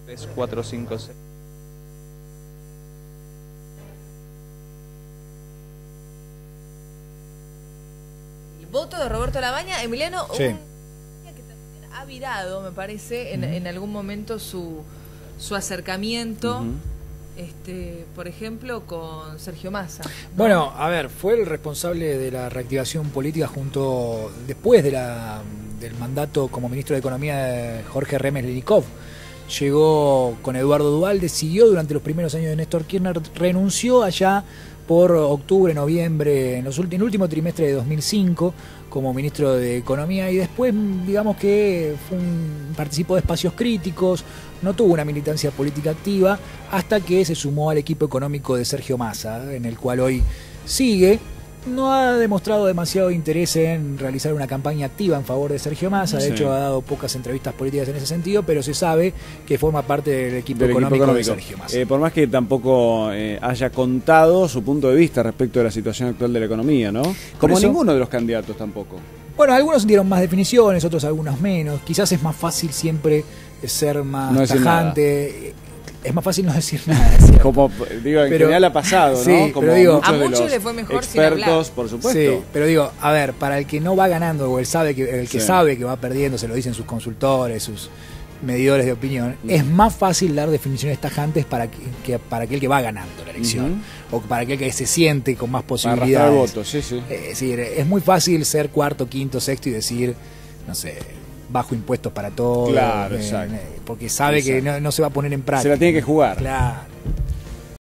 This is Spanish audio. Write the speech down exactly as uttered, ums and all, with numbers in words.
tres, cuatro, cinco, seis. El voto de Roberto Labaña, Emiliano, Sí. un que también ha virado, me parece, en, uh-huh. en algún momento su, su acercamiento, uh-huh. este, por ejemplo, con Sergio Massa, ¿no? Bueno, a ver, fue el responsable de la reactivación política junto, después de la, del mandato como ministro de Economía de Jorge Remes Lenikov. Llegó con Eduardo Duhalde, siguió durante los primeros años de Néstor Kirchner, renunció allá por octubre, noviembre, en, los últimos, en el último trimestre de dos mil cinco como ministro de Economía, y después digamos que fue un, participó de espacios críticos, no tuvo una militancia política activa, hasta que se sumó al equipo económico de Sergio Massa, en el cual hoy sigue. No ha demostrado demasiado interés en realizar una campaña activa en favor de Sergio Massa, de sí. hecho ha dado pocas entrevistas políticas en ese sentido, pero se sabe que forma parte del equipo, del económico, equipo económico de Sergio Massa. Eh, por más que tampoco eh, haya contado su punto de vista respecto de la situación actual de la economía, ¿no? Como eso, ninguno de los candidatos tampoco. Bueno, algunos dieron más definiciones, otros algunos menos. Quizás es más fácil siempre ser más no tajante. Es más fácil no decir nada. Como digo, en general ha pasado, ¿no? Sí, como pero digo, a muchos le fue mejor expertos, por supuesto. Sí, pero digo, a ver, para el que no va ganando o el sabe que el que sí. sabe que va perdiendo, se lo dicen sus consultores, sus medidores de opinión, uh-huh. es más fácil dar definiciones tajantes para que, que para aquel que va ganando la elección, uh-huh. o para aquel que se siente con más posibilidades. Para arrastrar votos, sí, sí. Es decir, es muy fácil ser cuarto, quinto, sexto y decir, no sé, bajo impuestos para todos, claro, eh, exacto. porque sabe exacto. que no, no se va a poner en práctica. Se la tiene que jugar. Claro.